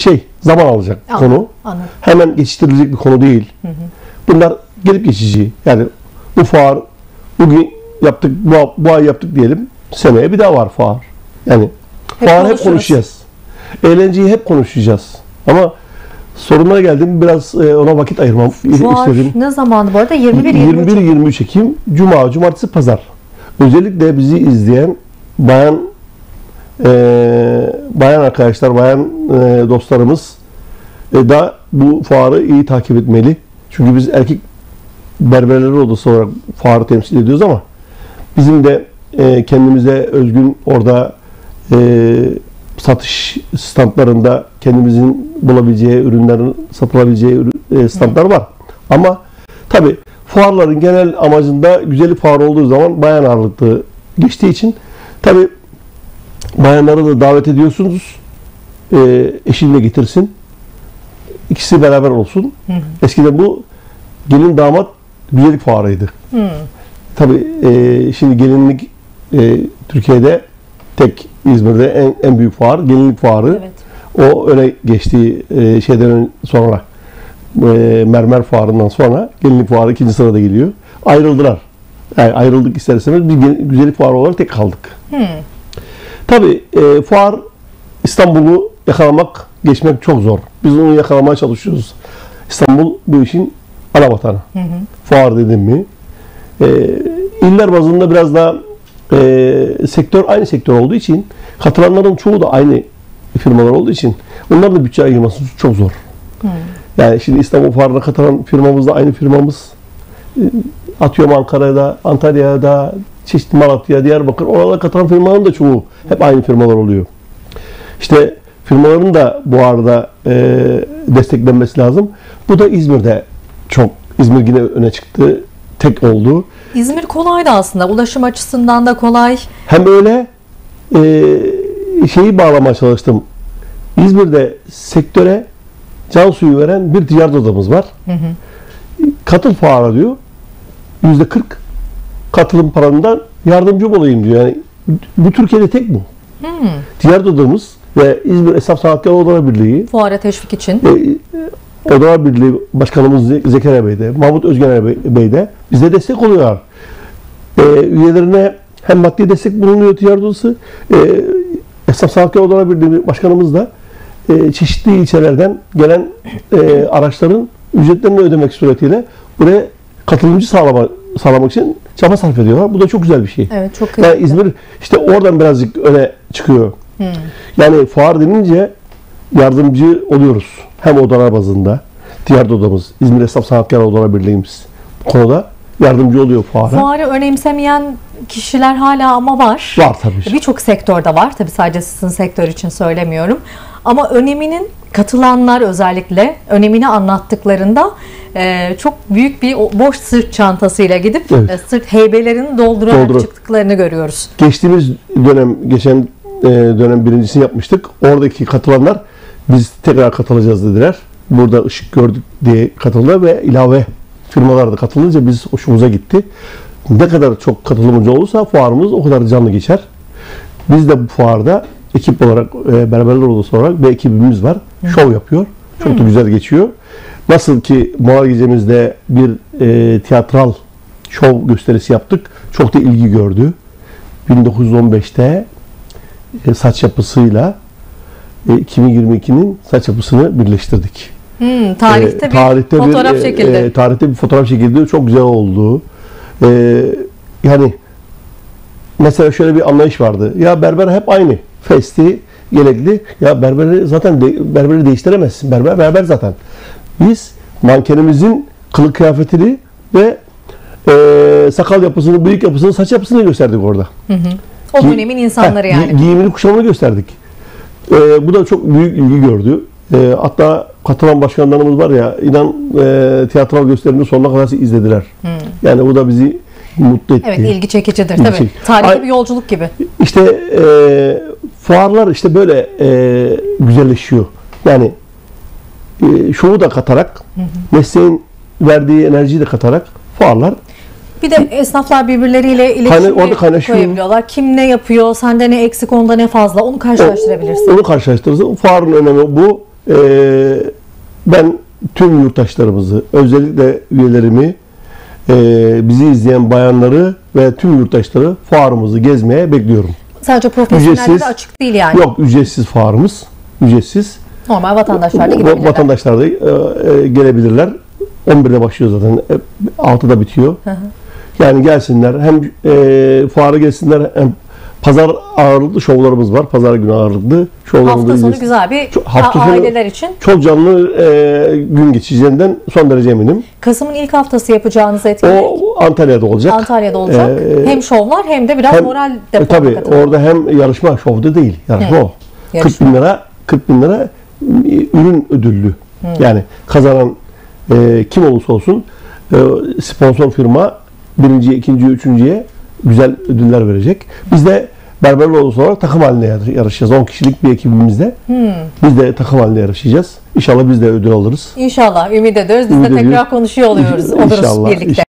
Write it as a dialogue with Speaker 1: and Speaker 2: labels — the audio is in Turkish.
Speaker 1: zaman alacak konu.
Speaker 2: Anladım.
Speaker 1: Hemen geçiştirilecek bir konu değil. Bunlar gelip geçici. Yani bu fuar bugün yaptık, bu ay yaptık diyelim. Seneye bir daha var fuar. Yani fuar hep konuşacağız. Eğlenceyi hep konuşacağız. Ama sorunlara geldim. Biraz ona vakit ayırmam istedim.
Speaker 2: Ne zamandı bu arada?
Speaker 1: 21-23 Ekim Cuma, Cumartesi, Pazar. Özellikle bizi izleyen bayan arkadaşlar, bayan dostlarımız da bu fuarı iyi takip etmeli. Çünkü biz erkek berberler odası olarak fuarı temsil ediyoruz ama bizim de kendimize özgün orada satış standlarında kendimizin bulabileceği ürünlerin satılabileceği standlar var. Ama tabii fuarların genel amacında güzellik fuarı olduğu zaman bayan ağırlıklı geçtiği için tabii bayanları da davet ediyorsunuz. Eşini de getirsin. İkisi beraber olsun. Eskiden bu gelin damat güzellik fuarıydı. Tabii şimdi gelinlik Türkiye'de tek İzmir'de en büyük fuar gelinlik fuarı. Evet. O öyle geçtiği şeyden sonra mermer fuarından sonra gelinlik fuarı ikinci sırada geliyor. Ayrıldılar. Yani ayrıldık ister istemez. Biz güzellik fuarı olarak tek kaldık. Tabii fuar İstanbul'u yakalamak, geçmek çok zor. Biz onu yakalamaya çalışıyoruz. İstanbul bu işin ana vatanı. Fuar dedim mi? İller bazında biraz daha sektör aynı sektör olduğu için katılanların çoğu da aynı firmalar olduğu için onların da bütçe ayırması çok zor. Yani şimdi İstanbul Fuarı'na katılan firmamız da aynı firmamız. Atıyorum Ankara'da, Antalya'da, çeşitli Malatya, Diyarbakır, oralara katılan firmaların da çoğu hep aynı firmalar oluyor. İşte firmaların da bu arada desteklenmesi lazım. Bu da İzmir'de İzmir yine öne çıktı. Tek oldu.
Speaker 2: İzmir kolaydı aslında. Ulaşım açısından da kolay.
Speaker 1: Hem öyle şeyi bağlamaya çalıştım. İzmir'de sektöre can suyu veren bir ticaret odamız var. Katıl fuara diyor. %40 katılım paranından yardımcı olayım diyor. Yani bu Türkiye'de tek bu. Ticaret odamız ve İzmir Esnaf Sanatkar Odalar Birliği
Speaker 2: fuara teşvik için
Speaker 1: Odalar Birliği Başkanımız Zekeriya Bey de, Mahmut Özgener Bey de bize destek oluyorlar. Üyelerine hem maddi destek bulunuyor ticaret odası, Esnaf Sanatkar Odalar Birliği Başkanımız da çeşitli ilçelerden gelen araçların ücretlerini ödemek suretiyle buraya katılımcı sağlamak için çaba sarf ediyorlar. Bu da çok güzel bir şey.
Speaker 2: Evet, çok
Speaker 1: yani İzmir işte oradan birazcık öne çıkıyor. Yani fuar denince yardımcı oluyoruz. Hem odalar bazında, ticaret odamız, İzmir Esnaf Sanatkar Odalar Birliği'miz bu konuda yardımcı oluyor fuara.
Speaker 2: Fuarı önemsemeyen kişiler hala ama var.
Speaker 1: Var tabii.
Speaker 2: Birçok sektörde var. Tabii sadece sizin sektör için söylemiyorum. Ama öneminin katılanlar özellikle önemini anlattıklarında çok büyük bir boş sırt çantasıyla gidip sırt heybelerini doldurarak çıktıklarını görüyoruz.
Speaker 1: Geçen dönem birincisini yapmıştık. Oradaki katılanlar biz tekrar katılacağız dediler. Burada ışık gördük diye katıldı ve ilave firmalar da katılınca biz hoşumuza gitti. Ne kadar çok katılımcı olursa fuarımız o kadar canlı geçer. Biz de bu fuarda ekip olarak, berberler odası olarak bir ekibimiz var. Şov yapıyor. Çok da güzel geçiyor. Nasıl ki Moğol Gecemizde bir tiyatral şov gösterisi yaptık. Çok da ilgi gördü. 1915'te saç yapısıyla 2022'nin saç yapısını birleştirdik.
Speaker 2: Tarihte bir fotoğraf çekildi.
Speaker 1: Tarihte bir fotoğraf çekildi. Çok güzel oldu. Yani mesela şöyle bir anlayış vardı. Ya berber hep aynı. Festi, yelekli. Ya berberi değiştiremezsin. Berber zaten. Biz mankenimizin kılık kıyafetini ve sakal yapısını, bıyık yapısını, saç yapısını gösterdik orada.
Speaker 2: O dönemin insanları yani.
Speaker 1: Giyimini, kuşamını gösterdik. Bu da çok büyük ilgi gördü. Hatta katılan başkanlarımız var ya, inan tiyatral gösterimini sonuna kadar izlediler. Yani bu da bizi mutlu etti.
Speaker 2: Evet, ilgi çekicidir tabii. Tarihi bir yolculuk gibi.
Speaker 1: İşte fuarlar işte böyle güzelleşiyor. Yani şovu da katarak, mesleğin verdiği enerjiyi de katarak fuarlar.
Speaker 2: Bir de esnaflar birbirleriyle iletişime koyabiliyorlar. Kim ne yapıyor, sende ne eksik, onda ne fazla, onu karşılaştırabilirsin.
Speaker 1: Onu karşılaştırırsın. Fuarın önemi bu. Ben tüm yurttaşlarımızı, özellikle üyelerimi, bizi izleyen bayanları ve tüm yurttaşları fuarımızı gezmeye bekliyorum.
Speaker 2: Sadece profesyonellere açık değil yani.
Speaker 1: Yok, ücretsiz fuarımız. Ücretsiz.
Speaker 2: Normal vatandaşlar da gidebilirler.
Speaker 1: Vatandaşlar da gelebilirler. 11'de başlıyor zaten. 6'da bitiyor.
Speaker 2: Hı hı.
Speaker 1: Yani gelsinler. Hem fuara gelsinler, hem pazar ağırlıklı şovlarımız var. Pazar günü ağırlıklı şovlarımız.
Speaker 2: Hafta sonu güzel bir aileler için.
Speaker 1: Çok canlı gün geçeceğinden son derece eminim.
Speaker 2: Kasım'ın ilk haftası yapacağınız etkinlik.
Speaker 1: O Antalya'da olacak.
Speaker 2: Antalya'da olacak. Hem şovlar hem de biraz moral deposu.
Speaker 1: Tabii orada hem yarışma, şovda değil. Yarışma o.
Speaker 2: Yarışma.
Speaker 1: 40 bin lira ürün ödüllü. Yani kazanan kim olursa olsun sponsor firma birinciye, ikinciye, üçüncüye güzel ödüller verecek. Biz de Berberoğlu olarak takım halinde yarışacağız. 10 kişilik bir ekibimizle. Biz de takım halinde yarışacağız. İnşallah biz de ödül alırız.
Speaker 2: İnşallah. Ümit ediyoruz. Biz de tekrar konuşuyor oluruz birlikte.